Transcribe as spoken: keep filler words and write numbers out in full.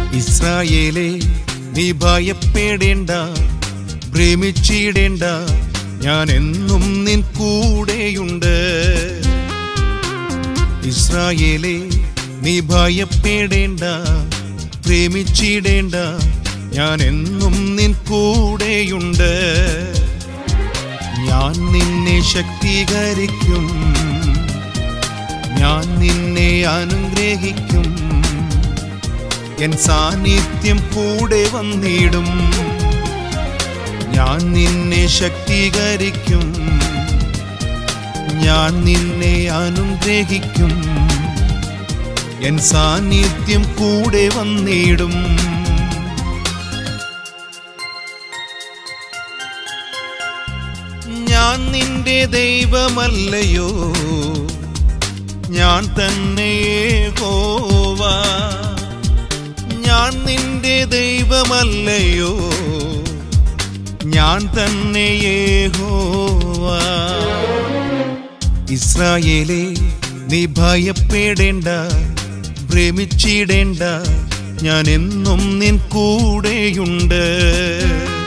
ഇസ്രായേലേ, നീ ഭയപ്പെടേണ്ട, ഭ്രമിച്ചിടേണ്ട, ഞാൻ എന്നും നിൻ കൂടെയുണ്ട്. ഇസ്രായേലേ, നീ ഭയപ്പെടേണ്ട, ഭ്രമിച്ചിടേണ്ട, ഞാൻ എന്നും നിൻ കൂടെയുണ്ട്. ഞാൻ നിന്നെ ശക്തീകരിക്കും, ഞാൻ നിന്നെ അനുഗ്രഹിക്കും, എൻ സാന്നിധ്യം കൂടെ വന്നിടും. ഞാൻ നിന്നെ ശക്തീകരിക്കും, ഞാൻ നിന്നെ അനുഗ്രഹിക്കും, എൻ സാന്നിധ്യം കൂടെ വന്നിടും. ഞാൻ നിന്റെ ദൈവമല്ലയോ, ഞാൻ തന്നെ യഹോവ. ഞാൻ നിന്റെ ദൈവമല്ലയോ, ഞാൻ തന്നെ യഹോവ. ഇസ്രായേലേ, നീ ഭയപ്പെടേണ്ട, ഭ്രമിച്ചിടേണ്ട, ഞാൻ എന്നും നിൻ കൂടെയുണ്ട്.